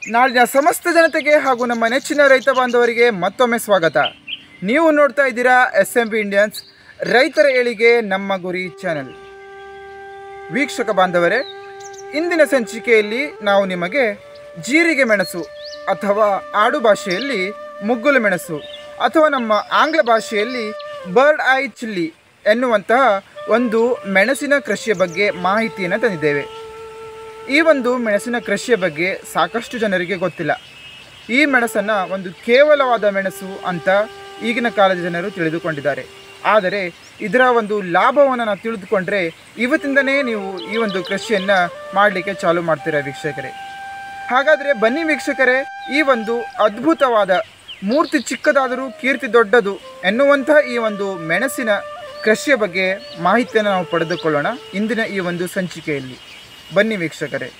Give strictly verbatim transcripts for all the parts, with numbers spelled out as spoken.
ನಾಡಿನ ಸಮಸ್ತ ಜನತೆಗೆ ಹಾಗೂ ನಮ್ಮ ನೆಚ್ಚಿನ ರೈತ ಬಾಂಧವರಿಗೆ ಮತ್ತೊಮ್ಮೆ ಸ್ವಾಗತ. ನೀವು ನೋಡ್ತಾ ಇದ್ದೀರಾ ಎಸ್ ಎಂ ಬಿ ಇಂಡಿಯನ್ಸ್ ರೈತರ ಏಳಿಗೆ ನಮ್ಮ ಗುರಿ ಚಾನೆಲ್. ವೀಕ್ಷಕ ಬಾಂಧವರೇ, ಇಂದಿನ ಸಂಚಿಕೆಯಲ್ಲಿ ನಾವು ನಿಮಗೆ ಜೀರಿಗೆ ಮೆಣಸು ಅಥವಾ ಆಡು ಭಾಷೆಯಲ್ಲಿ ಮುಗ್ಗುಲು ಮೆಣಸು ಅಥವಾ ನಮ್ಮ ಆಂಗ್ಲ ಭಾಷೆಯಲ್ಲಿ ಬರ್ಡ್ ಐ ಚಿಲ್ಲಿ ಎನ್ನುವಂತಹ ಒಂದು ಮೆಣಸಿನ ಕೃಷಿಯ ಬಗ್ಗೆ ಮಾಹಿತಿಯನ್ನು ತಂದಿದ್ದೇವೆ. ಈ ಒಂದು ಮೆಣಸಿನ ಕೃಷಿಯ ಬಗ್ಗೆ ಸಾಕಷ್ಟು ಜನರಿಗೆ ಗೊತ್ತಿಲ್ಲ. ಈ ಮೆಣಸನ್ನು ಒಂದು ಕೇವಲವಾದ ಮೆಣಸು ಅಂತ ಈಗಿನ ಕಾಲದ ಜನರು ತಿಳಿದುಕೊಂಡಿದ್ದಾರೆ. ಆದರೆ ಇದರ ಒಂದು ಲಾಭವನ್ನು ನಾವು ತಿಳಿದುಕೊಂಡ್ರೆ ಇವತ್ತಿಂದನೇ ನೀವು ಈ ಒಂದು ಕೃಷಿಯನ್ನು ಮಾಡಲಿಕ್ಕೆ ಚಾಲು ಮಾಡ್ತೀರಾ ವೀಕ್ಷಕರೇ. ಹಾಗಾದರೆ ಬನ್ನಿ ವೀಕ್ಷಕರೇ, ಈ ಒಂದು ಅದ್ಭುತವಾದ ಮೂರ್ತಿ ಚಿಕ್ಕದಾದರೂ ಕೀರ್ತಿ ದೊಡ್ಡದು ಎನ್ನುವಂತಹ ಈ ಒಂದು ಮೆಣಸಿನ ಕೃಷಿಯ ಬಗ್ಗೆ ಮಾಹಿತಿಯನ್ನು ನಾವು ಪಡೆದುಕೊಳ್ಳೋಣ ಇಂದಿನ ಈ ಒಂದು ಸಂಚಿಕೆಯಲ್ಲಿ. ಬನ್ನಿ ವೀಕ್ಷಕರೇ.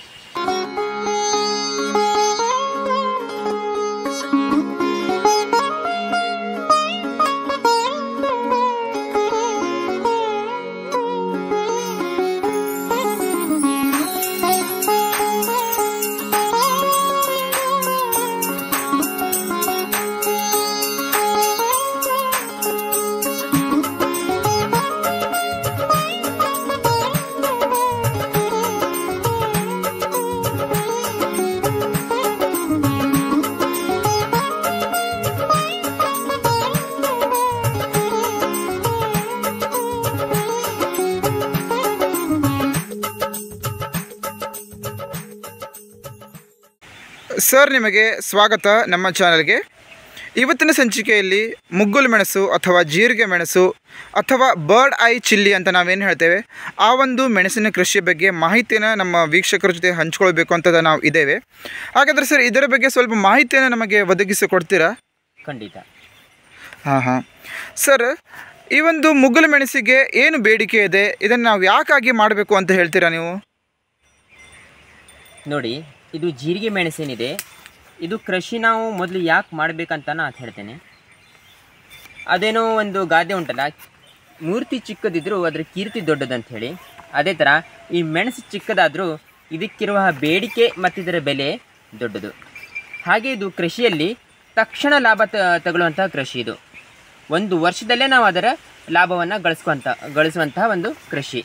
ಸರ್, ನಿಮಗೆ ಸ್ವಾಗತ ನಮ್ಮ ಚಾನಲ್ಗೆ. ಇವತ್ತಿನ ಸಂಚಿಕೆಯಲ್ಲಿ ಮುಗ್ಗುಲು ಮೆಣಸು ಅಥವಾ ಜೀರಿಗೆ ಮೆಣಸು ಅಥವಾ ಬರ್ಡ್ ಐ ಚಿಲ್ಲಿ ಅಂತ ನಾವೇನು ಹೇಳ್ತೇವೆ, ಆ ಒಂದು ಮೆಣಸಿನ ಕೃಷಿಯ ಬಗ್ಗೆ ಮಾಹಿತಿಯನ್ನು ನಮ್ಮ ವೀಕ್ಷಕರ ಜೊತೆ ಹಂಚ್ಕೊಳ್ಬೇಕು ಅಂತ ನಾವು ಇದ್ದೇವೆ. ಹಾಗಾದರೆ ಸರ್, ಇದರ ಬಗ್ಗೆ ಸ್ವಲ್ಪ ಮಾಹಿತಿಯನ್ನು ನಮಗೆ ಒದಗಿಸಿಕೊಡ್ತೀರಾ? ಖಂಡಿತ. ಹಾಂ ಹಾಂ ಸರ್, ಈ ಒಂದು ಮುಗ್ಗುಲು ಮೆಣಸಿಗೆ ಏನು ಬೇಡಿಕೆ ಇದೆ, ಇದನ್ನು ನಾವು ಯಾಕಾಗಿ ಮಾಡಬೇಕು ಅಂತ ಹೇಳ್ತೀರಾ ನೀವು? ನೋಡಿ, ಇದು ಜೀರಿಗೆ ಮೆಣಸೇನಿದೆ, ಇದು ಕೃಷಿ ನಾವು ಮೊದಲು ಯಾಕೆ ಮಾಡಬೇಕಂತ ನಾನು ಹೇಳ್ತೇನೆ. ಅದೇನೋ ಒಂದು ಗಾದೆ ಉಂಟಲ್ಲ, ಮೂರ್ತಿ ಚಿಕ್ಕದಿದ್ದರೂ ಅದರ ಕೀರ್ತಿ ದೊಡ್ಡದಂತ ಹೇಳಿ. ಅದೇ ಥರ ಈ ಮೆಣಸು ಚಿಕ್ಕದಾದರೂ ಇದಕ್ಕಿರುವ ಬೇಡಿಕೆ ಮತ್ತು ಇದರ ಬೆಲೆ ದೊಡ್ಡದು. ಹಾಗೆ ಇದು ಕೃಷಿಯಲ್ಲಿ ತಕ್ಷಣ ಲಾಭ ತ ತಗೊಳ್ಳುವಂತಹ ಕೃಷಿ. ಇದು ಒಂದು ವರ್ಷದಲ್ಲೇ ನಾವು ಅದರ ಲಾಭವನ್ನು ಗಳಿಸ್ಕೊಂತ ಗಳಿಸುವಂತಹ ಒಂದು ಕೃಷಿ.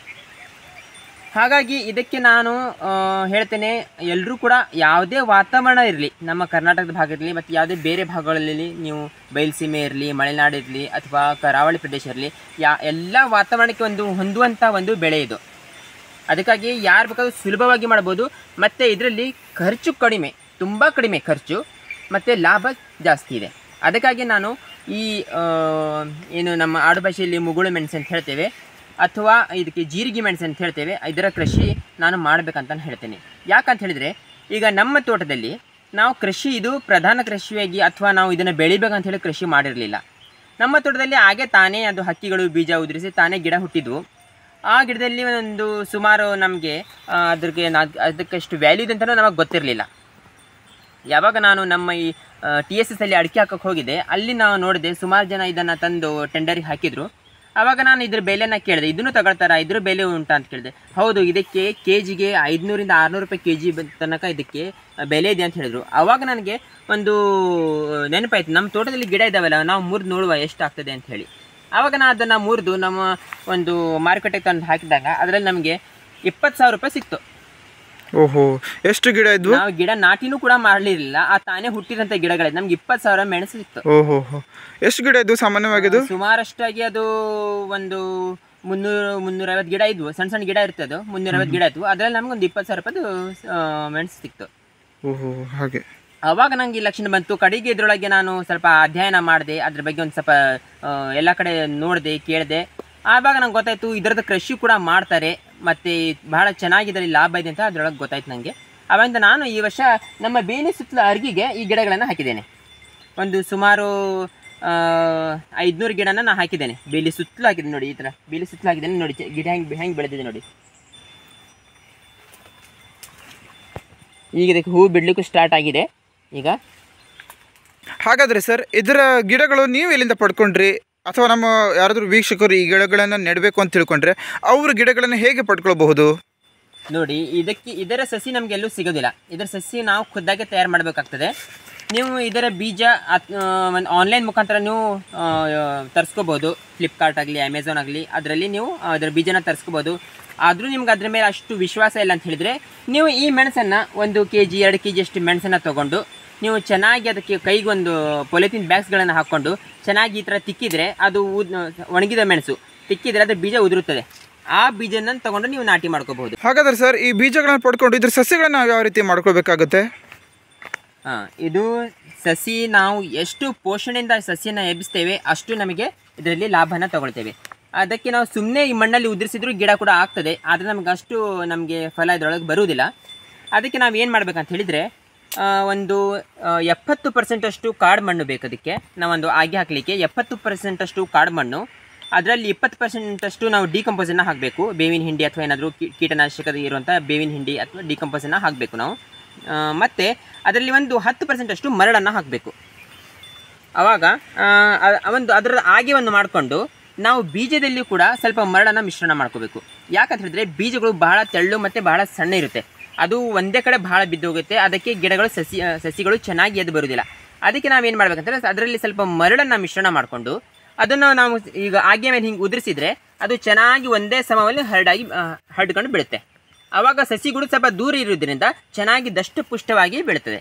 ಹಾಗಾಗಿ ಇದಕ್ಕೆ ನಾನು ಹೇಳ್ತೇನೆ, ಎಲ್ಲರೂ ಕೂಡ ಯಾವುದೇ ವಾತಾವರಣ ಇರಲಿ, ನಮ್ಮ ಕರ್ನಾಟಕದ ಭಾಗದಲ್ಲಿ ಮತ್ತು ಯಾವುದೇ ಬೇರೆ ಭಾಗಗಳಲ್ಲಿ, ನೀವು ಬಯಲುಸೀಮೆ ಇರಲಿ, ಮಲೆನಾಡು ಇರಲಿ ಅಥವಾ ಕರಾವಳಿ ಪ್ರದೇಶ ಇರಲಿ, ಯಾ ಎಲ್ಲ ವಾತಾವರಣಕ್ಕೆ ಒಂದು ಹೊಂದುವಂಥ ಒಂದು ಬೆಳೆ ಇದು. ಅದಕ್ಕಾಗಿ ಯಾರು ಬೇಕಾದರೂ ಸುಲಭವಾಗಿ ಮಾಡ್ಬೋದು. ಮತ್ತು ಇದರಲ್ಲಿ ಖರ್ಚು ಕಡಿಮೆ, ತುಂಬ ಕಡಿಮೆ ಖರ್ಚು ಮತ್ತು ಲಾಭ ಜಾಸ್ತಿ ಇದೆ. ಅದಕ್ಕಾಗಿ ನಾನು ಈ ಏನು ನಮ್ಮ ಆಡು ಭಾಷೆಯಲ್ಲಿ ಮುಗುಳು ಮೆಣಸು ಅಂತ ಹೇಳ್ತೇವೆ ಅಥವಾ ಇದಕ್ಕೆ ಜೀರಿಗೆ ಮೆಣಸು ಅಂತ ಹೇಳ್ತೇವೆ, ಇದರ ಕೃಷಿ ನಾನು ಮಾಡಬೇಕಂತ ಹೇಳ್ತೇನೆ. ಯಾಕಂತ ಹೇಳಿದರೆ, ಈಗ ನಮ್ಮ ತೋಟದಲ್ಲಿ ನಾವು ಕೃಷಿ ಇದು ಪ್ರಧಾನ ಕೃಷಿಯಾಗಿ ಅಥವಾ ನಾವು ಇದನ್ನು ಬೆಳಿಬೇಕಂತ ಹೇಳಿ ಕೃಷಿ ಮಾಡಿರಲಿಲ್ಲ. ನಮ್ಮ ತೋಟದಲ್ಲಿ ಹಾಗೆ ತಾನೇ ಅದು ಹಕ್ಕಿಗಳು ಬೀಜ ಉದುರಿಸಿ ತಾನೇ ಗಿಡ ಹುಟ್ಟಿದ್ವು. ಆ ಗಿಡದಲ್ಲಿ ಒಂದು ಸುಮಾರು ನಮಗೆ ಅದ್ರಿಗೆ ನಾ ಅದಕ್ಕಷ್ಟು ವ್ಯಾಲ್ಯೂ ಇದೆ ಅಂತಲೂ ನಮಗೆ ಗೊತ್ತಿರಲಿಲ್ಲ. ಯಾವಾಗ ನಾನು ನಮ್ಮ ಈ ಟಿ ಎಸ್ ಎಸ್ ಅಲ್ಲಿ ಅಡಿಕೆ ಹಾಕೋಕ್ಕೆ ಹೋಗಿದ್ದೆ, ಅಲ್ಲಿ ನಾವು ನೋಡಿದೆ ಸುಮಾರು ಜನ ಇದನ್ನು ತಂದು ಟೆಂಡರಿಗೆ ಹಾಕಿದರು. ಆವಾಗ ನಾನು ಇದ್ರ ಬೆಲೆನ ಕೇಳಿದೆ, ಇದನ್ನು ತಗೊಳ್ತಾರಾ, ಇದ್ರ ಬೆಲೆ ಉಂಟಾ ಅಂತ ಕೇಳಿದೆ. ಹೌದು, ಇದಕ್ಕೆ ಕೆ ಜಿಗೆ ಐದುನೂರಿಂದ ಆರುನೂರು ರೂಪಾಯಿ ಕೆ ಜಿ ತನಕ ಇದಕ್ಕೆ ಬೆಲೆ ಇದೆ ಅಂತ ಹೇಳಿದರು. ಆವಾಗ ನನಗೆ ಒಂದು ನೆನಪಾಯ್ತು, ನಮ್ಮ ತೋಟದಲ್ಲಿ ಗಿಡ ಇದ್ದಾವಲ್ಲ, ನಾವು ಮುರಿದು ನೋಡುವ ಎಷ್ಟಾಗ್ತದೆ ಅಂತ ಹೇಳಿ. ಆವಾಗ ನಾನು ಅದನ್ನು ಮುರಿದು ನಮ್ಮ ಒಂದು ಮಾರುಕಟ್ಟೆಗೆ ತಂದು ಹಾಕಿದಾಗ ಅದರಲ್ಲಿ ನಮಗೆ ಇಪ್ಪತ್ತು ಸಾವಿರ ರೂಪಾಯಿ ಸಿಕ್ತು. ಓಹೋ, ಎಷ್ಟು ಗಿಡ ಇದ್ವು? ನಾವು ಗಿಡ ನಾಟಿನೂ ಕೂಡ ಮಾಡಲಿರಲಿಲ್ಲ, ಆ ತಾನೇ ಹುಟ್ಟಿದಂಥ ಗಿಡಗಳಿದ್ದು ನಮ್ಗೆ ಇಪ್ಪತ್ತು ಸಾವಿರ ಮೆಣಸು ಸಿಕ್ತು. ಓಹೋ, ಎಷ್ಟು ಗಿಡ ಇದ್ವು ಸಾಮಾನ್ಯವಾಗಿ? ಸುಮಾರಷ್ಟಾಗಿ ಅದು ಒಂದು ಮುನ್ನೂರು ಮುನ್ನೂರೈವತ್ತು ಗಿಡ ಇದ್ವು, ಸಣ್ಣ ಸಣ್ಣ ಗಿಡ ಇರ್ತದೆ, ಅದು ಮುನ್ನೂರೈವತ್ತು ಗಿಡ ಇದ್ವು. ಅದರಲ್ಲಿ ನಮ್ಗೆ ಒಂದು ಇಪ್ಪತ್ತು ಸಾವಿರ ರೂಪಾಯಿದು ಮೆಣಸು ಸಿಕ್ತು. ಓಹೋ, ಹಾಗೆ. ಆವಾಗ ನಂಗೆ ಈ ಲಕ್ಷಣ ಬಂತು. ಕಡೆಗೆ ಇದರೊಳಗೆ ನಾನು ಸ್ವಲ್ಪ ಅಧ್ಯಯನ ಮಾಡಿದೆ, ಅದ್ರ ಬಗ್ಗೆ ಒಂದು ಸ್ವಲ್ಪ ಎಲ್ಲ ಕಡೆ ನೋಡಿದೆ, ಕೇಳಿದೆ. ಆವಾಗ ನಂಗೆ ಗೊತ್ತಾಯಿತು ಇದರದ್ದು ಕೃಷಿ ಕೂಡ ಮಾಡ್ತಾರೆ ಮತ್ತು ಬಹಳ ಚೆನ್ನಾಗಿದ್ರಲ್ಲಿ ಲಾಭ ಇದೆ ಅಂತ ಅದರೊಳಗೆ ಗೊತ್ತಾಯ್ತು ನನಗೆ. ಅವಾಗಿಂದ ನಾನು ಈ ವರ್ಷ ನಮ್ಮ ಬೇಲಿ ಸುತ್ತಲ ಅರ್ಗಿಗೆ ಈ ಗಿಡಗಳನ್ನು ಹಾಕಿದ್ದೇನೆ. ಒಂದು ಸುಮಾರು ಐದುನೂರು ಗಿಡನ ನಾನು ಹಾಕಿದ್ದೇನೆ, ಬೇಲಿ ಸುತ್ತಲೂ ಹಾಕಿದ್ದೇನೆ. ನೋಡಿ, ಈ ಥರ ಬೇಲಿ ಸುತ್ತಲೂ ಹಾಕಿದ್ದೇನೆ. ನೋಡಿ ಗಿಡ ಹೆಂಗೆ ಹೆಂಗೆ ಬೆಳೆದಿದೆ ನೋಡಿ. ಈಗ ಇದಕ್ಕೆ ಹೂ ಬಿಡಲಿಕ್ಕೂ ಸ್ಟಾರ್ಟ್ ಆಗಿದೆ ಈಗ. ಹಾಗಾದರೆ ಸರ್, ಇದರ ಗಿಡಗಳು ನೀವು ಎಲ್ಲಿಂದ ಪಡ್ಕೊಂಡ್ರಿ? ಅಥವಾ ನಮ್ಮ ಯಾರಾದರೂ ವೀಕ್ಷಕರು ಈ ಗಿಡಗಳನ್ನು ನೆಡಬೇಕು ಅಂತ ತಿಳ್ಕೊಂಡ್ರೆ ಅವರು ಗಿಡಗಳನ್ನು ಹೇಗೆ ಪಡ್ಕೊಳ್ಬಹುದು? ನೋಡಿ, ಇದಕ್ಕೆ ಇದರ ಸಸಿ ನಮಗೆಲ್ಲೂ ಸಿಗೋದಿಲ್ಲ. ಇದರ ಸಸಿ ನಾವು ಖುದ್ದಾಗೆ ತಯಾರು ಮಾಡಬೇಕಾಗ್ತದೆ. ನೀವು ಇದರ ಬೀಜ ಒಂದು ಆನ್ಲೈನ್ ಮುಖಾಂತರ ನೀವು ತರಿಸ್ಕೋಬೋದು. ಫ್ಲಿಪ್ಕಾರ್ಟ್ ಆಗಲಿ, ಅಮೆಝಾನ್ ಆಗಲಿ, ಅದರಲ್ಲಿ ನೀವು ಅದರ ಬೀಜನ ತರಿಸ್ಕೋಬೋದು. ಆದರೂ ನಿಮ್ಗೆ ಅದ್ರ ಮೇಲೆ ಅಷ್ಟು ವಿಶ್ವಾಸ ಇಲ್ಲ ಅಂತ ಹೇಳಿದರೆ, ನೀವು ಈ ಮೆಣಸನ್ನು ಒಂದು ಕೆ ಜಿ ಎರಡು ಕೆ ಜಿ ಅಷ್ಟು ಮೆಣಸನ್ನು ತೊಗೊಂಡು ನೀವು ಚೆನ್ನಾಗಿ ಅದಕ್ಕೆ ಕೈಗೆ ಒಂದು ಪೊಲಿಥಿನ್ ಬ್ಯಾಗ್ಸ್ಗಳನ್ನು ಹಾಕ್ಕೊಂಡು ಚೆನ್ನಾಗಿ ಈ ಥರ ತಿಕ್ಕಿದರೆ, ಅದು ಉದ್ ಒಣಗಿದ ಮೆಣಸು ತಿಕ್ಕಿದರೆ ಅದು ಬೀಜ ಉದುರುತ್ತದೆ. ಆ ಬೀಜನ ತೊಗೊಂಡು ನೀವು ನಾಟಿ ಮಾಡ್ಕೋಬಹುದು. ಹಾಗಾದ್ರೆ ಸರ್, ಈ ಬೀಜಗಳನ್ನು ಪಡ್ಕೊಂಡು ಇದ್ರ ಸಸಿಗಳನ್ನ ನಾವು ಯಾವ ರೀತಿ ಮಾಡ್ಕೋಬೇಕಾಗುತ್ತೆ? ಹಾಂ, ಇದು ಸಸಿ ನಾವು ಎಷ್ಟು ಪೋಷಣೆಯಿಂದ ಸಸಿಯನ್ನು ಎಬ್ಬಿಸ್ತೇವೆ ಅಷ್ಟು ನಮಗೆ ಇದರಲ್ಲಿ ಲಾಭನ ತಗೊಳ್ತೇವೆ. ಅದಕ್ಕೆ ನಾವು ಸುಮ್ಮನೆ ಈ ಮಣ್ಣಲ್ಲಿ ಉದುರಿಸಿದ್ರೂ ಗಿಡ ಕೂಡ ಆಗ್ತದೆ, ಆದರೆ ನಮ್ಗೆ ಅಷ್ಟು ನಮಗೆ ಫಲ ಇದರೊಳಗೆ ಬರುವುದಿಲ್ಲ. ಅದಕ್ಕೆ ನಾವು ಏನು ಮಾಡ್ಬೇಕಂತ ಹೇಳಿದರೆ, ಒಂದು ಎಪ್ಪತ್ತು ಪರ್ಸೆಂಟಷ್ಟು ಕಾಡು ಮಣ್ಣು ಬೇಕು. ಅದಕ್ಕೆ ನಾವೊಂದು ಆಗಿ ಹಾಕಲಿಕ್ಕೆ ಎಪ್ಪತ್ತು ಪರ್ಸೆಂಟಷ್ಟು ಕಾಡು ಮಣ್ಣು, ಅದರಲ್ಲಿ ಇಪ್ಪತ್ತು ಪರ್ಸೆಂಟಷ್ಟು ನಾವು ಡಿಕಂಪೋಸನ್ನು ಹಾಕಬೇಕು. ಬೇವಿನ ಹಿಂಡಿ ಅಥವಾ ಏನಾದರೂ ಕೀಟನಾಶಕದ ಇರುವಂಥ ಬೇವಿನ ಹಿಂಡಿ ಅಥವಾ ಡಿಕಂಪೋಸನ್ನು ಹಾಕಬೇಕು ನಾವು. ಮತ್ತು ಅದರಲ್ಲಿ ಒಂದು ಹತ್ತು ಪರ್ಸೆಂಟಷ್ಟು ಮರಳನ್ನು ಹಾಕಬೇಕು. ಆವಾಗ ಒಂದು ಅದರ ಆಗಿವನ್ನು ಮಾಡಿಕೊಂಡು ನಾವು ಬೀಜದಲ್ಲಿ ಕೂಡ ಸ್ವಲ್ಪ ಮರಳನ್ನು ಮಿಶ್ರಣ ಮಾಡ್ಕೋಬೇಕು. ಯಾಕಂತ ಹೇಳಿದ್ರೆ ಬೀಜಗಳು ಬಹಳ ತೆಳ್ಳು ಮತ್ತು ಬಹಳ ಸಣ್ಣ ಇರುತ್ತೆ. ಅದು ಒಂದೇ ಕಡೆ ಭಾಳ ಬಿದ್ದೋಗುತ್ತೆ. ಅದಕ್ಕೆ ಗಿಡಗಳು ಸಸಿ ಸಸಿಗಳು ಚೆನ್ನಾಗಿ ಎದ್ದು ಬರೋದಿಲ್ಲ. ಅದಕ್ಕೆ ನಾವೇನು ಮಾಡ್ಬೇಕಂತಂದರೆ, ಅದರಲ್ಲಿ ಸ್ವಲ್ಪ ಮರಳನ್ನು ಮಿಶ್ರಣ ಮಾಡಿಕೊಂಡು ಅದನ್ನು ನಾವು ಈಗ ಆಗೆ ಮೇಲೆ ಹಿಂಗೆ ಉದುರಿಸಿದರೆ ಅದು ಚೆನ್ನಾಗಿ ಒಂದೇ ಸಮದಲ್ಲಿ ಹರಡಾಗಿ ಹರಡ್ಕೊಂಡು ಬೀಳುತ್ತೆ. ಆವಾಗ ಸಸಿಗಳು ಸ್ವಲ್ಪ ದೂರ ಇರೋದ್ರಿಂದ ಚೆನ್ನಾಗಿ ದಷ್ಟಪುಷ್ಟವಾಗಿ ಬೆಳೀತದೆ.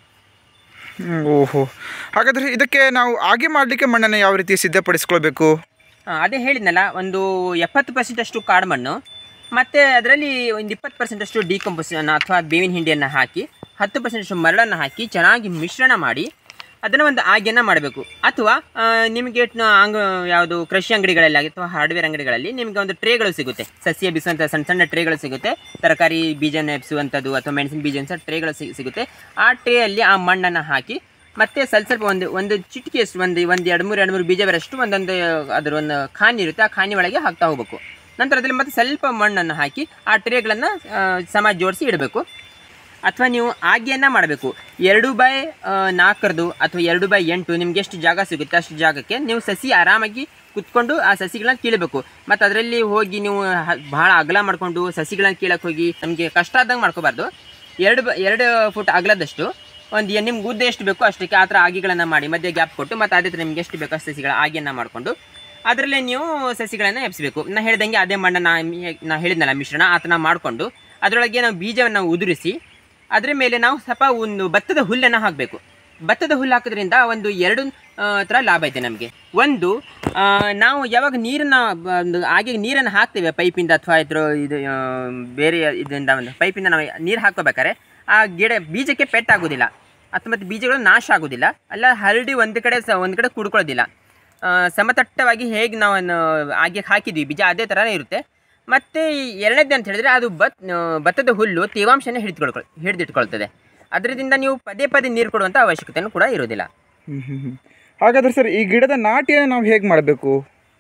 ಓಹೋ, ಹಾಗಾದರೆ ಇದಕ್ಕೆ ನಾವು ಆಗೆ ಮಾಡಲಿಕ್ಕೆ ಮಣ್ಣನ್ನು ಯಾವ ರೀತಿ ಸಿದ್ಧಪಡಿಸ್ಕೊಳ್ಬೇಕು? ಅದೇ ಹೇಳಿದ್ನಲ್ಲ, ಒಂದು ಎಪ್ಪತ್ತು ಪರ್ಸೆಂಟಷ್ಟು ಕಾಡು ಮಣ್ಣು ಮತ್ತು ಅದರಲ್ಲಿ ಒಂದು ಇಪ್ಪತ್ತು ಪರ್ಸೆಂಟಷ್ಟು ಡಿಕಂಪೋಸನ್ನು ಅಥವಾ ಬೇವಿನ ಹಿಂಡಿಯನ್ನು ಹಾಕಿ ಹತ್ತು ಪರ್ಸೆಂಟಷ್ಟು ಮರಳನ್ನು ಹಾಕಿ ಚೆನ್ನಾಗಿ ಮಿಶ್ರಣ ಮಾಡಿ ಅದನ್ನು ಒಂದು ಆಗೆಯನ್ನು ಮಾಡಬೇಕು. ಅಥವಾ ನಿಮಗೆ ಅಂಗ ಯಾವುದು ಕೃಷಿ ಅಂಗಡಿಗಳಲ್ಲಿ ಅಥವಾ ಹಾರ್ಡ್ವೇರ್ ಅಂಗಡಿಗಳಲ್ಲಿ ನಿಮಗೆ ಒಂದು ಟ್ರೇಗಳು ಸಿಗುತ್ತೆ, ಸಸ್ಯ ಎಬ್ಬಿಸುವಂಥ ಸಣ್ಣ ಸಣ್ಣ ಟ್ರೇಗಳು ಸಿಗುತ್ತೆ. ತರಕಾರಿ ಬೀಜನ ಎಬ್ಬಿಸುವಂಥದ್ದು ಅಥವಾ ಮೆಣಸಿನ ಬೀಜ ಸಹ ಟ್ರೇಗಳು ಸಿಗುತ್ತೆ. ಆ ಟ್ರೇಯಲ್ಲಿ ಆ ಮಣ್ಣನ್ನು ಹಾಕಿ ಮತ್ತು ಸ್ವಲ್ಪ ಸ್ವಲ್ಪ ಒಂದು ಒಂದು ಚಿಟಿಕೆಯಷ್ಟು ಒಂದು ಒಂದು ಎರಡು ಮೂರು ಎರಡು ಮೂರು ಬೀಜ ಬರಷ್ಟು ಒಂದೊಂದು ಅದರ ಒಂದು ಖಾನಿ ಇರುತ್ತೆ, ಆ ಖಾನಿ ಒಳಗೆ ಹಾಕ್ತಾ ಹೋಗಬೇಕು. ನಂತರ ಅದರಲ್ಲಿ ಮತ್ತೆ ಸ್ವಲ್ಪ ಮಣ್ಣನ್ನು ಹಾಕಿ ಆ ಟ್ರೇಗಳನ್ನು ಸಮ ಜೋಡಿಸಿ ಇಡಬೇಕು. ಅಥವಾ ನೀವು ಆಗೆಯನ್ನು ಮಾಡಬೇಕು. ಎರಡು ಬೈ ನಾಲ್ಕರದು ಅಥವಾ ಎರಡು ಬೈ ಎಂಟು ನಿಮ್ಗೆ ಎಷ್ಟು ಜಾಗ ಸಿಗುತ್ತೆ ಅಷ್ಟು ಜಾಗಕ್ಕೆ ನೀವು ಸಸಿ ಆರಾಮಾಗಿ ಕುತ್ಕೊಂಡು ಆ ಸಸಿಗಳನ್ನ ಕೀಳಬೇಕು. ಮತ್ತು ಅದರಲ್ಲಿ ಹೋಗಿ ನೀವು ಭಾಳ ಅಗಲ ಮಾಡಿಕೊಂಡು ಸಸಿಗಳನ್ನ ಕೀಳಕ್ಕೆ ಹೋಗಿ ನಮಗೆ ಕಷ್ಟ ಆದಂಗೆ ಮಾಡ್ಕೋಬಾರ್ದು. ಎರಡು ಬ ಎರಡು ಫುಟ್ ಅಗಲದಷ್ಟು ಒಂದು ನಿಮ್ಗೆ ಉದ್ದ ಎಷ್ಟು ಬೇಕೋ ಅಷ್ಟಕ್ಕೆ ಆ ಥರ ಆಗಿಗಳನ್ನು ಮಾಡಿ ಮಧ್ಯೆ ಗ್ಯಾಪ್ ಕೊಟ್ಟು ಮತ್ತು ಅದೇ ಥರ ನಿಮ್ಗೆ ಎಷ್ಟು ಬೇಕೋ ಅಷ್ಟು ಸಸಿಗಳ ಆಗಿಯನ್ನು ಮಾಡಿಕೊಂಡು ಅದರಲ್ಲೇ ನೀವು ಸಸಿಗಳನ್ನು ಎಬ್ಬಿಸಬೇಕು. ನಾ ಹೇಳಿದಂಗೆ ಅದೇ ಮಣ್ಣನ್ನು ನಾ ಹೇಳಿದ್ನಲ್ಲ ಮಿಶ್ರಣ ಆ ಥರ ಮಾಡಿಕೊಂಡು ಅದರೊಳಗೆ ನಾವು ಬೀಜವನ್ನು ಉದುರಿಸಿ ಅದರ ಮೇಲೆ ನಾವು ಸ್ವಲ್ಪ ಒಂದು ಭತ್ತದ ಹುಲ್ಲನ್ನು ಹಾಕಬೇಕು. ಭತ್ತದ ಹುಲ್ಲು ಹಾಕೋದ್ರಿಂದ ಒಂದು ಎರಡು ಥರ ಲಾಭ ಇದೆ ನಮಗೆ. ಒಂದು, ನಾವು ಯಾವಾಗ ನೀರನ್ನು ಒಂದು ಹಾಗೆ ನೀರನ್ನು ಹಾಕ್ತೇವೆ ಪೈಪಿಂದ ಅಥವಾ ಇದ್ರ ಇದು ಬೇರೆ ಇದರಿಂದ ಒಂದು ಪೈಪಿಂದ ನಾವು ನೀರು ಹಾಕೋಬೇಕಾದ್ರೆ ಆ ಗಿಡ ಬೀಜಕ್ಕೆ ಪೆಟ್ಟಾಗೋದಿಲ್ಲ ಅಥವಾ ಮತ್ತು ಬೀಜಗಳು ನಾಶ ಆಗೋದಿಲ್ಲ, ಅಲ್ಲ ಹರಡಿ ಒಂದು ಕಡೆ ಸ ಒಂದು ಕಡೆ ಕುಡ್ಕೊಳ್ಳೋದಿಲ್ಲ. ಸಮತಟ್ಟವಾಗಿ ಹೇಗೆ ನಾವು ಹಾಗೆ ಹಾಕಿದ್ವಿ ಬೀಜ ಅದೇ ಥರನೇ ಇರುತ್ತೆ. ಮತ್ತು ಎರಡನೇದು ಅಂತ ಹೇಳಿದರೆ ಅದು ಭತ್ ಭತ್ತದ ಹುಲ್ಲು ತೇವಾಂಶನ ಹಿಡಿದುಕೊಳ್ಕೊಳ್ ಹಿಡಿದಿಟ್ಕೊಳ್ತದೆ. ಅದರಿಂದ ನೀವು ಪದೇ ಪದೇ ನೀರು ಕೊಡುವಂಥ ಅವಶ್ಯಕತೆಯೂ ಕೂಡ ಇರೋದಿಲ್ಲ. ಹ್ಞೂ ಹ್ಞೂ ಹಾಗಾದರೆ ಸರ್, ಈ ಗಿಡದ ನಾಟಿಯನ್ನು ನಾವು ಹೇಗೆ ಮಾಡಬೇಕು?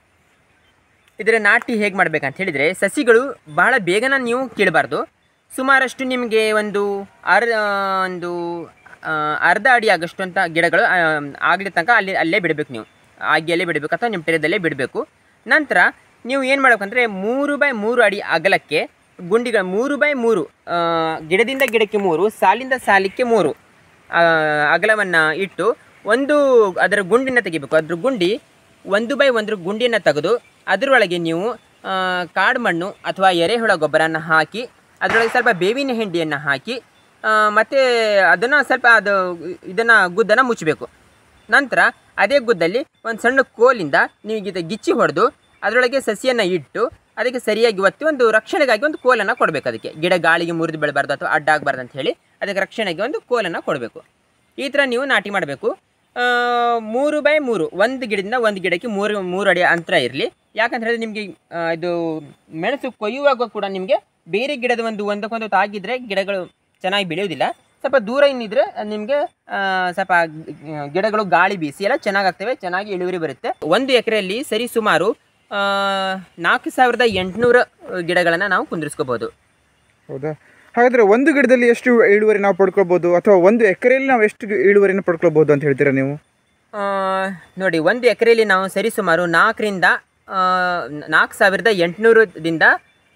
ಇದರ ನಾಟಿ ಹೇಗೆ ಮಾಡಬೇಕಂತ ಹೇಳಿದರೆ, ಸಸಿಗಳು ಬಹಳ ಬೇಗನ ನೀವು ಕೀಳಬಾರ್ದು. ಸುಮಾರಷ್ಟು ನಿಮಗೆ ಒಂದು ಅರ್ಧ ಒಂದು ಅರ್ಧ ಅಡಿ ಆಗಷ್ಟು ಅಂತ ಗಿಡಗಳು ಆಗಲಿ ತನಕ ಅಲ್ಲಿ ಅಲ್ಲೇ ಬಿಡಬೇಕು. ನೀವು ಆಗಿ ಅಲ್ಲೇ ಬಿಡಬೇಕು ಅಥವಾ ನಿಮ್ಮ ಟೆರೆದಲ್ಲೇ ಬಿಡಬೇಕು. ನಂತರ ನೀವು ಏನು ಮಾಡಬೇಕಂದ್ರೆ ಮೂರು ಬೈ ಮೂರು ಅಡಿ ಅಗಲಕ್ಕೆ ಗುಂಡಿಗಳು ಮೂರು ಬೈ ಮೂರು ಗಿಡದಿಂದ ಗಿಡಕ್ಕೆ ಮೂರು ಸಾಲಿಂದ ಸಾಲಿಕ್ಕೆ ಮೂರು ಅಗಲವನ್ನು ಇಟ್ಟು ಒಂದು ಅದರ ಗುಂಡಿನ ತೆಗಿಬೇಕು. ಅದ್ರ ಗುಂಡಿ ಒಂದು ಬೈ ಒಂದ್ರ ಗುಂಡಿಯನ್ನು ತೆಗೆದು ಅದರೊಳಗೆ ನೀವು ಕಾಡು ಮಣ್ಣು ಅಥವಾ ಎರೆಹುಳ ಗೊಬ್ಬರನ ಹಾಕಿ ಅದರೊಳಗೆ ಸ್ವಲ್ಪ ಬೇವಿನ ಹಿಂಡಿಯನ್ನು ಹಾಕಿ ಮತ್ತು ಅದನ್ನು ಸ್ವಲ್ಪ ಅದು ಇದನ್ನು ಗುದ್ದನ್ನು ಮುಚ್ಚಬೇಕು. ನಂತರ ಅದೇ ಗುದ್ದಲ್ಲಿ ಒಂದು ಸಣ್ಣ ಕೋಲಿಂದ ನೀವು ಇದು ಗಿಚ್ಚಿ ಹೊಡೆದು ಅದರೊಳಗೆ ಸಸಿಯನ್ನು ಇಟ್ಟು ಅದಕ್ಕೆ ಸರಿಯಾಗಿ ಒತ್ತಿ ಒಂದು ರಕ್ಷಣೆಗಾಗಿ ಒಂದು ಕೋಲನ್ನು ಕೊಡಬೇಕು. ಅದಕ್ಕೆ ಗಿಡ ಗಾಳಿಗೆ ಮುರಿದು ಬೆಳಬಾರ್ದು ಅಥವಾ ಅಡ್ಡ ಆಗಬಾರ್ದು ಅಂತ ಹೇಳಿ ಅದಕ್ಕೆ ರಕ್ಷಣೆಗೆ ಒಂದು ಕೋಲನ್ನು ಕೊಡಬೇಕು. ಈ ಥರ ನೀವು ನಾಟಿ ಮಾಡಬೇಕು. ಮೂರು ಬೈ ಮೂರು ಒಂದು ಗಿಡದಿಂದ ಒಂದು ಗಿಡಕ್ಕೆ ಮೂರು ಮೂರು ಅಡಿ ಅಂತರ ಇರಲಿ. ಯಾಕಂತ ಹೇಳಿದ್ರೆ ನಿಮಗೆ ಇದು ಮೆಣಸು ಕೊಯ್ಯುವಾಗ ಕೂಡ ನಿಮಗೆ ಬೇರೆ ಗಿಡದ ಒಂದು ಒಂದಕ್ಕೊಂದು ತಾಗಿದ್ರೆ ಗಿಡಗಳು ಚೆನ್ನಾಗಿ ಬೆಳೆಯೋದಿಲ್ಲ. ಸ್ವಲ್ಪ ದೂರ ಇನ್ನಿದ್ರೆ ನಿಮಗೆ ಸ್ವಲ್ಪ ಗಿಡಗಳು ಗಾಳಿ ಬೀಸಿ ಎಲ್ಲ ಚೆನ್ನಾಗಾಗ್ತವೆ, ಚೆನ್ನಾಗಿ ಇಳುವರಿ ಬರುತ್ತೆ. ಒಂದು ಎಕರೆಯಲ್ಲಿ ಸರಿ ಸುಮಾರು ನಾಲ್ಕು ಸಾವಿರದ ಎಂಟುನೂರು ಗಿಡಗಳನ್ನು ನಾವು ಕುಂದಿರಿಸ್ಕೋಬೋದು. ಹೌದಾ? ಹಾಗಾದರೆ ಒಂದು ಗಿಡದಲ್ಲಿ ಎಷ್ಟು ಇಳುವರಿ ನಾವು ಪಡ್ಕೊಳ್ಬೋದು ಅಥವಾ ಒಂದು ಎಕರೆಯಲ್ಲಿ ನಾವು ಎಷ್ಟು ಇಳುವರಿನ ಪಡ್ಕೊಳ್ಬೋದು ಅಂತ ಹೇಳ್ತೀರಾ ನೀವು? ನೋಡಿ, ಒಂದು ಎಕರೆಯಲ್ಲಿ ನಾವು ಸರಿ ಸುಮಾರು ನಾಲ್ಕರಿಂದ ನಾಲ್ಕು ಸಾವಿರದ ಎಂಟುನೂರದಿಂದ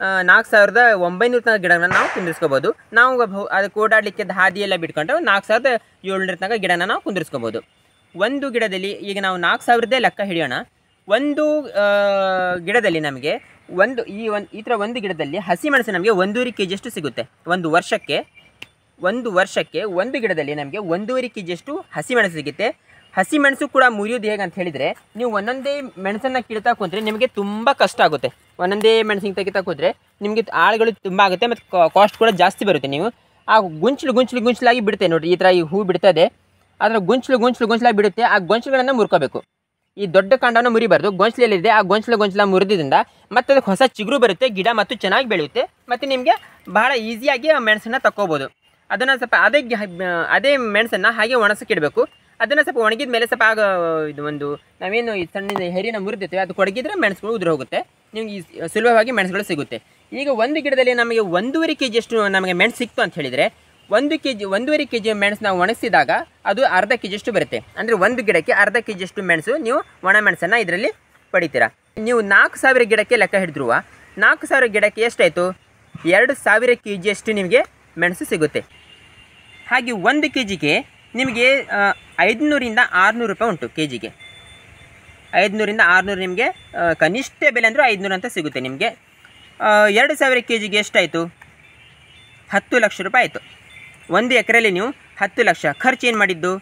ನಾಲ್ಕು ಸಾವಿರದ ಒಂಬೈನೂರ ತನಕ ಗಿಡನ ನಾವು ಕುಂದಿರ್ಸ್ಕೋಬೋದು. ನಾವು ಅದಕ್ಕೆ ಓಡಾಡಲಿಕ್ಕೆ ಹಾದಿ ಎಲ್ಲ ಬಿಟ್ಕೊಂಡು ನಾಲ್ಕು ಸಾವಿರದ ಏಳ್ನೂರ ತನಕ ಗಿಡನ ನಾವು ಕುಂದಿರ್ಸ್ಕೋಬೋದು. ಒಂದು ಗಿಡದಲ್ಲಿ ಈಗ ನಾವು ನಾಲ್ಕು ಸಾವಿರದೇ ಲೆಕ್ಕ ಹಿಡಿಯೋಣ. ಒಂದು ಗಿಡದಲ್ಲಿ ನಮಗೆ ಒಂದು ಈ ಒಂದು ಈ ಥರ ಒಂದು ಗಿಡದಲ್ಲಿ ಹಸಿಮೆಣಸು ನಮಗೆ ಒಂದೂವರೆ ಕೆ ಜಿಯಷ್ಟು ಸಿಗುತ್ತೆ. ಒಂದು ವರ್ಷಕ್ಕೆ ಒಂದು ವರ್ಷಕ್ಕೆ ಒಂದು ಗಿಡದಲ್ಲಿ ನಮಗೆ ಒಂದೂವರೆ ಕೆ ಜಿಯಷ್ಟು ಹಸಿಮೆಣಸು ಸಿಗುತ್ತೆ. ಹಸಿಮೆಣಸು ಕೂಡ ಮುರಿಯೋದು ಹೇಗೆ ಅಂತ ಹೇಳಿದರೆ, ನೀವು ಒಂದೊಂದೇ ಮೆಣಸನ್ನು ಕೀಳ್ತಾ ಕೂತ್ರೆ ನಿಮಗೆ ತುಂಬ ಕಷ್ಟ ಆಗುತ್ತೆ. ಒಂದೊಂದೇ ಮೆಣಸಿನ ತೆಗಿತಾ ಕೂತ್ರೆ ನಿಮಗೆ ಆಳುಗಳು ತುಂಬ ಆಗುತ್ತೆ ಮತ್ತು ಕಾಸ್ಟ್ ಕೂಡ ಜಾಸ್ತಿ ಬರುತ್ತೆ. ನೀವು ಆ ಗುಂಚಲು ಗುಂಚಲು ಗುಂಚಲಾಗಿ ಬಿಡುತ್ತೆ ನೋಡಿ, ಈ ಥರ ಈ ಹೂ ಬಿಡ್ತದೆ, ಅದರ ಗುಂಚಲು ಗುಂಚಲು ಗುಂಚಲಾಗಿ ಬಿಡುತ್ತೆ. ಆ ಗೊಂಚಲುಗಳನ್ನು ಮುರ್ಕೋಬೇಕು. ಈ ದೊಡ್ಡ ಕಾಂಡವನ್ನು ಮುರಿಬಾರ್ದು. ಗೊಂಚಲಲ್ಲಿದೆ ಆ ಗೊಂಚಲ ಗೊಂಚಲ ಮುರಿದ್ರಿಂದ ಮತ್ತೆ ಅದಕ್ಕೆ ಹೊಸ ಚಿಗುರು ಬರುತ್ತೆ, ಗಿಡ ಮತ್ತು ಚೆನ್ನಾಗಿ ಬೆಳೆಯುತ್ತೆ ಮತ್ತು ನಿಮಗೆ ಬಹಳ ಈಸಿಯಾಗಿ ಆ ಮೆಣಸನ್ನು ತಕ್ಕೋಬೋದು. ಅದನ್ನು ಸ್ವಲ್ಪ ಅದೇ ಅದೇ ಮೆಣಸನ್ನು ಹಾಗೆ ಒಣಸಕ್ಕಿಡಬೇಕು. ಅದನ್ನು ಸ್ವಲ್ಪ ಒಣಗಿದ ಮೇಲೆ ಸ್ವಲ್ಪ ಆಗ ಇದು ಒಂದು ನಾವೇನು ಈ ಸಣ್ಣ ಹೆರಿನ ಮುರಿದಿರ್ತೀವಿ ಅದು ಕೊಡಗಿದ್ರೆ ಮೆಣಸುಗಳು ಉದುರು ಹೋಗುತ್ತೆ, ನಿಮಗೆ ಸುಲಭವಾಗಿ ಮೆಣಸುಗಳು ಸಿಗುತ್ತೆ. ಈಗ ಒಂದು ಗಿಡದಲ್ಲಿ ನಮಗೆ ಒಂದೂವರೆ ಕೆ ಜಿಯಷ್ಟು ನಮಗೆ ಮೆಣಸು ಸಿಕ್ತು ಅಂತ ಹೇಳಿದರೆ, ಒಂದು ಕೆ ಜಿ ಒಂದೂವರೆ ಕೆ ಜಿ ಮೆಣಸು ನಾವು ಒಣಗಿಸಿದಾಗ ಅದು ಅರ್ಧ ಕೆ ಜಿಯಷ್ಟು ಬರುತ್ತೆ. ಅಂದರೆ ಒಂದು ಗಿಡಕ್ಕೆ ಅರ್ಧ ಕೆ ಜಿಯಷ್ಟು ಮೆಣಸು ನೀವು ಒಣ ಮೆಣಸನ್ನು ಇದರಲ್ಲಿ ಪಡಿತೀರಾ. ನೀವು ನಾಲ್ಕು ಸಾವಿರ ಗಿಡಕ್ಕೆ ಲೆಕ್ಕ ಹಿಡಿದ್ರುವ ನಾಲ್ಕು ಸಾವಿರ ಗಿಡಕ್ಕೆ ಎಷ್ಟಾಯಿತು? ಎರಡು ಸಾವಿರ ಕೆ ಜಿಯಷ್ಟು ನಿಮಗೆ ಮೆಣಸು ಸಿಗುತ್ತೆ. ಹಾಗೆ ಒಂದು ಕೆ ಜಿಗೆ ನಿಮಗೆ ಐದುನೂರಿಂದ ಆರುನೂರು ರೂಪಾಯಿ ಉಂಟು ಕೆ ಜಿಗೆ. ಐದುನೂರಿಂದ ಆರುನೂರು ನಿಮಗೆ ಕನಿಷ್ಠ ಬೆಲೆ ಅಂದರೂ ಐದುನೂರು ಅಂತ ಸಿಗುತ್ತೆ ನಿಮಗೆ. ಎರಡು ಸಾವಿರ ಕೆ ಜಿಗೆ ಎಷ್ಟಾಯಿತು? ಹತ್ತು ಲಕ್ಷ ರೂಪಾಯಿ ಆಯಿತು. ಒಂದು ಎಕರೆಯಲ್ಲಿ ನೀವು ಹತ್ತು ಲಕ್ಷ ಖರ್ಚು ಏನು ಮಾಡಿದ್ದು?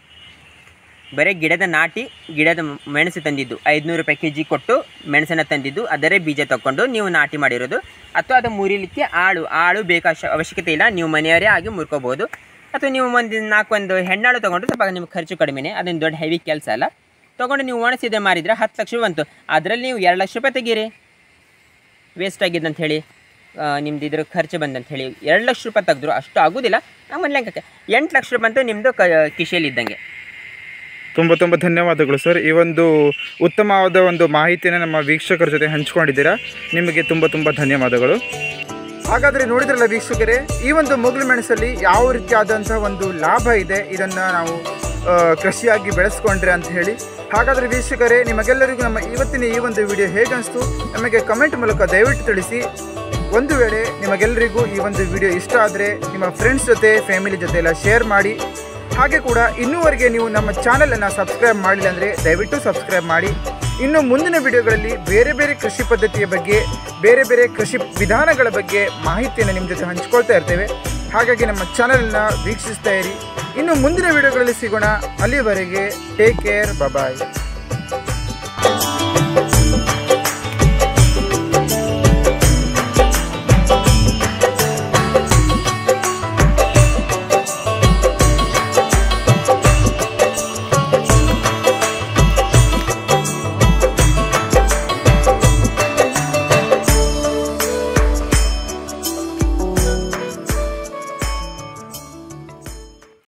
ಬರೀ ಗಿಡದ ನಾಟಿ ಗಿಡದ ಮೆಣಸು ತಂದಿದ್ದು ಐದುನೂರು ರೂಪಾಯಿ ಕೆ ಜಿ ಕೊಟ್ಟು ಮೆಣಸನ್ನು ತಂದಿದ್ದು, ಅದರೇ ಬೀಜ ತಗೊಂಡು ನೀವು ನಾಟಿ ಮಾಡಿರೋದು. ಅಥವಾ ಅದು ಮುರಿಲಿಕ್ಕೆ ಆಳು ಆಳು ಬೇಕಾ ಅವಶ್ಯಕತೆ ಇಲ್ಲ, ನೀವು ಮನೆಯವರೇ ಆಗಿ ಮುರ್ಕೋಬೋದು. ಅಥವಾ ನೀವು ಒಂದು ನಾಲ್ಕೊಂದು ಹೆಣ್ಣಾಳು ತೊಗೊಂಡು ಸ್ವಲ್ಪ ನಿಮ್ಗೆ ಖರ್ಚು ಕಡಿಮೆನೇ, ಅದೊಂದು ದೊಡ್ಡ ಹೆವಿ ಕೆಲಸ ಅಲ್ಲ. ತೊಗೊಂಡು ನೀವು ಒಣಸಿದ್ರೆ ಮಾರಿದರೆ ಹತ್ತು ಲಕ್ಷ ಬಂತು. ಅದರಲ್ಲಿ ನೀವು ಎರಡು ಲಕ್ಷ ರೂಪಾಯಿ ತೆಗೀರಿ, ವೇಸ್ಟ್ ಆಗಿದೆ ಅಂತ ಹೇಳಿ, ನಿಮ್ದು ಇದ್ರ ಖರ್ಚು ಬಂದಂತ ಹೇಳಿ ಎರಡು ಲಕ್ಷ ರೂಪಾಯಿ ತೆಗೆದ್ರು ಅಷ್ಟು ಆಗೋದಿಲ್ಲ. ನಮ್ಮ ಲೆಕ್ಕಕ್ಕೆ ಎಂಟು ಲಕ್ಷ ರೂಪಾಯಿ ಅಂತೂ ನಿಮ್ಮದು ಕ ಕಿಶೆಯಲ್ಲಿ ಇದ್ದಂಗೆ. ತುಂಬ ತುಂಬ ಧನ್ಯವಾದಗಳು ಸರ್. ಈ ಒಂದು ಉತ್ತಮವಾದ ಒಂದು ಮಾಹಿತಿಯನ್ನು ನಮ್ಮ ವೀಕ್ಷಕರ ಜೊತೆ ಹಂಚ್ಕೊಂಡಿದ್ದೀರಾ, ನಿಮಗೆ ತುಂಬ ತುಂಬ ಧನ್ಯವಾದಗಳು. ಹಾಗಾದರೆ ನೋಡಿದ್ರಲ್ಲ ವೀಕ್ಷಕರೇ, ಈ ಒಂದು ಮುಗುಳು ಮೆಣಸಲ್ಲಿ ಯಾವ ರೀತಿಯಾದಂಥ ಒಂದು ಲಾಭ ಇದೆ, ಇದನ್ನು ನಾವು ಕೃಷಿಯಾಗಿ ಬೆಳೆಸ್ಕೊಂಡ್ರೆ ಅಂತ ಹೇಳಿ. ಹಾಗಾದರೆ ವೀಕ್ಷಕರೇ, ನಿಮಗೆಲ್ಲರಿಗೂ ನಮ್ಮ ಇವತ್ತಿನ ಈ ಒಂದು ವಿಡಿಯೋ ಹೇಗನ್ನಿಸ್ತು ನಮಗೆ ಕಮೆಂಟ್ ಮೂಲಕ ದಯವಿಟ್ಟು ತಿಳಿಸಿ. ಒಂದು ವೇಳೆ ನಿಮಗೆಲ್ಲರಿಗೂ ಈ ಒಂದು ವಿಡಿಯೋ ಇಷ್ಟ ಆದರೆ ನಿಮ್ಮ ಫ್ರೆಂಡ್ಸ್ ಜೊತೆ ಫ್ಯಾಮಿಲಿ ಜೊತೆ ಎಲ್ಲ ಶೇರ್ ಮಾಡಿ. ಹಾಗೆ ಕೂಡ ಇನ್ನೂವರೆಗೆ ನೀವು ನಮ್ಮ ಚಾನಲನ್ನು ಸಬ್ಸ್ಕ್ರೈಬ್ ಮಾಡಿಲ್ಲ ಅಂದರೆ ದಯವಿಟ್ಟು ಸಬ್ಸ್ಕ್ರೈಬ್ ಮಾಡಿ. ಇನ್ನು ಮುಂದಿನ ವಿಡಿಯೋಗಳಲ್ಲಿ ಬೇರೆ ಬೇರೆ ಕೃಷಿ ಪದ್ಧತಿಯ ಬಗ್ಗೆ, ಬೇರೆ ಬೇರೆ ಕೃಷಿ ವಿಧಾನಗಳ ಬಗ್ಗೆ ಮಾಹಿತಿಯನ್ನು ನಿಮ್ಮ ಜೊತೆ ಹಂಚ್ಕೊಳ್ತಾ ಇರ್ತೇವೆ. ಹಾಗಾಗಿ ನಮ್ಮ ಚಾನಲನ್ನು ವೀಕ್ಷಿಸ್ತಾ ಇರಿ. ಇನ್ನು ಮುಂದಿನ ವಿಡಿಯೋಗಳಲ್ಲಿ ಸಿಗೋಣ. ಅಲ್ಲಿವರೆಗೆ ಟೇಕ್ ಕೇರ್, ಬಾಯ್.